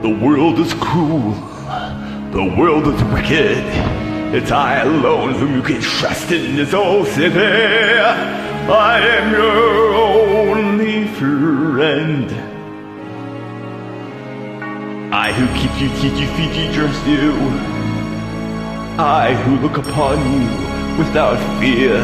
The world is cruel, the world is wicked. It's I alone whom you can trust in this old city. I am your only friend. I who keep you, teach you, feed you, dress you. I who look upon you without fear.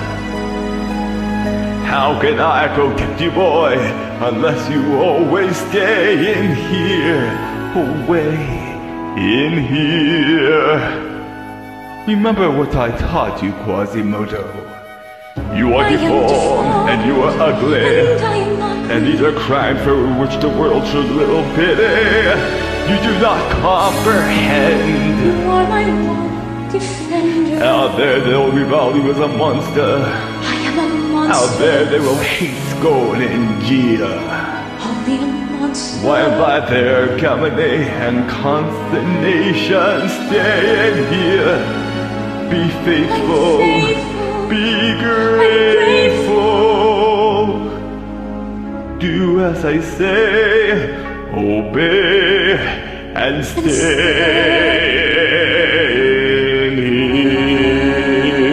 How can I protect you, boy, unless you always stay in here, away in here? Remember what I taught you, Quasimodo. You are deformed, and you are ugly, and these are crimes for which the world should little pity. You do not comprehend. You are my one defender. Out there they'll revile you as a monster. I am a monster. Out there they will hate, scorn, and jeer. Only a monster. While by their calumny and consternation, stay in here. Be faithful, be grateful. Do as I say, obey, and stay in here.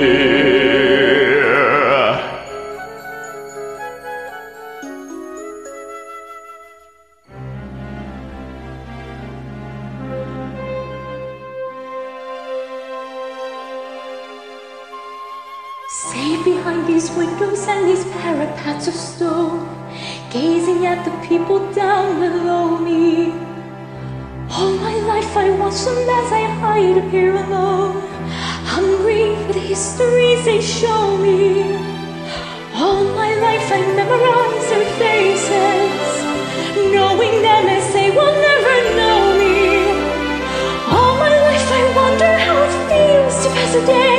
Safe behind these windows and these parapets of stone, gazing at the people down below me. All my life I watch them as I hide up here alone, hungry for the histories they show me. All my life I memorize their faces, knowing them as they will never know me. All my life I wonder how it feels to pass a day